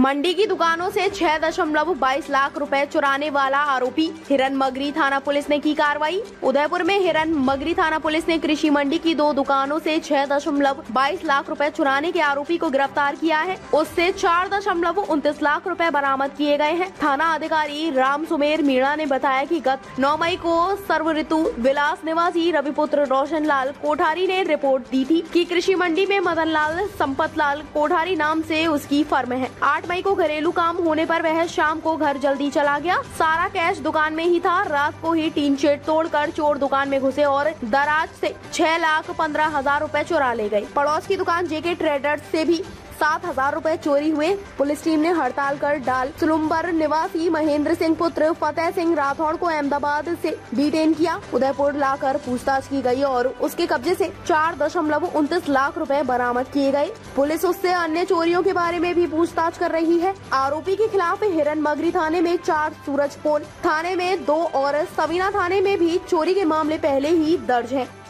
मंडी की दुकानों से 6.22 लाख रुपए चुराने वाला आरोपी। हिरन मगरी थाना पुलिस ने की कार्रवाई। उदयपुर में हिरन मगरी थाना पुलिस ने कृषि मंडी की 2 दुकानों से 6.22 लाख रुपए चुराने के आरोपी को गिरफ्तार किया है। उससे 4.29 लाख रुपए बरामद किए गए हैं। थाना अधिकारी राम सुमेर मीणा ने बताया कि गत 9 मई को सर्व ऋतु विलास निवासी रविपुत्र रोशन लाल कोठारी ने रिपोर्ट दी थी कि कृषि मंडी में मदन लाल संपत लाल कोठारी नाम से उसकी फर्म है। 8 मई को घरेलू काम होने पर वह शाम को घर जल्दी चला गया। सारा कैश दुकान में ही था। रात को ही टीन शेड तोड़कर चोर दुकान में घुसे और दराज से 6,15,000 रुपए चुरा ले गए। पड़ोस की दुकान जेके ट्रेडर्स से भी 7,000 रुपए चोरी हुए। पुलिस टीम ने हड़ताल कर डाल सुलुम्बर निवासी महेंद्र सिंह पुत्र फतेह सिंह राठौड़ को अहमदाबाद से डिटेन किया। उदयपुर लाकर पूछताछ की गई और उसके कब्जे से 4.29 लाख रुपए बरामद किए गए। पुलिस उससे अन्य चोरियों के बारे में भी पूछताछ कर रही है। आरोपी के खिलाफ हिरन मगरी थाने में 4, सूरजपोल थाने में 2 और सवीना थाने में भी चोरी के मामले पहले ही दर्ज है।